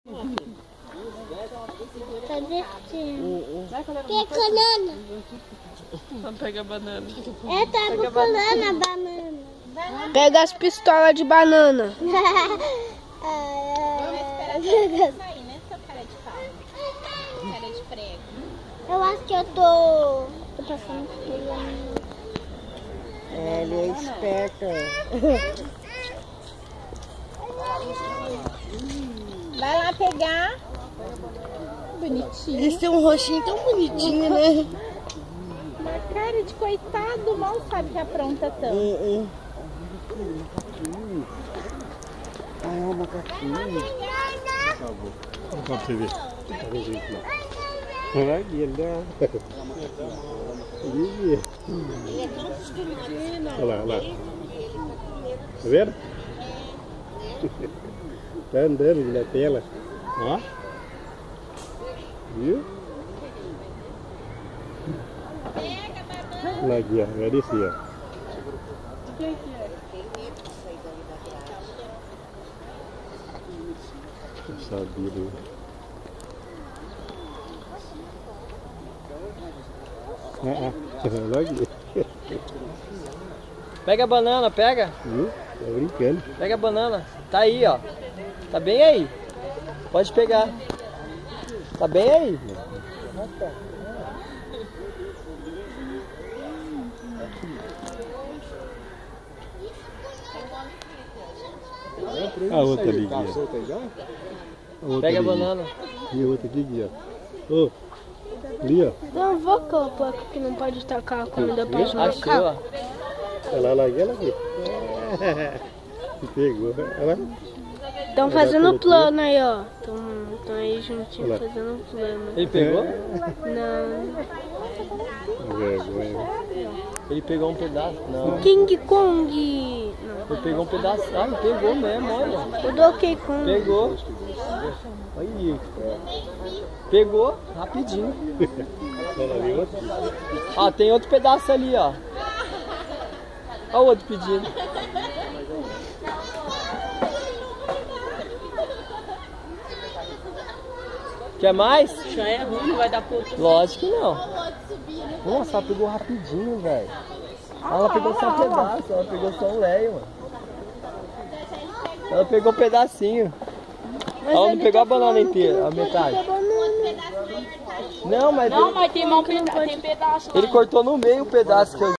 Tá descendo. Que banana? Vamos pegar banana. É, tá procurando a banana. Pega as pistolas de banana. Vamos esperar você sair, né, seu cara de pau? Cara de prego. Eu acho que eu tô passando por lá. É, ele é esperto. Vai lá pegar. Bonitinho. Eles têm um rostinho tão bonitinho, né? Uma cara de coitado, mal sabe que apronta tanto. Ai, é um macaquinho. Vamos pra você ver. Olha aqui, ele dá. Olha lá, olha lá. Tá vendo? Tá andando na tela. Ó. Viu? Olha aqui, ó. Vai descer, ó. Eu sabia, né? Olha aqui. Pega a banana, pega. Viu? Tá brincando. Pega a banana. Tá aí, ó. Tá bem aí. Pode pegar. Tá bem aí. A outra ali, Guia. Pega a banana. E a outra aqui, Guia. Ô, ali, ó. Não vou colocar que não pode tacar a comida para os Achou, ó. macacos. Olha lá, ela aqui. Pegou. Olha lá. Estão fazendo plano aí, ó. Estão aí juntinho Olha lá. fazendo plano. Ele pegou? Não. Vergonha. Ele pegou um pedaço. Não. King Kong. Não. Ele pegou um pedaço. Ah, ele pegou mesmo, olha. O Donkey Kong. Pegou. Aí. Pegou rapidinho. Olha ali, outro. Ó, tem outro pedaço ali, ó. Olha o outro pedindo. Quer mais? Já é ruim, não vai dar pouco. Lógico que não. Nossa, ela pegou rapidinho, velho. Ela pegou só um pedaço, ela pegou só um leio, mano. Ela pegou um pedacinho. Ela não pegou a banana inteira, a metade. Não, mas Não, mas tem pedaço. ele cortou no meio o pedaço que eu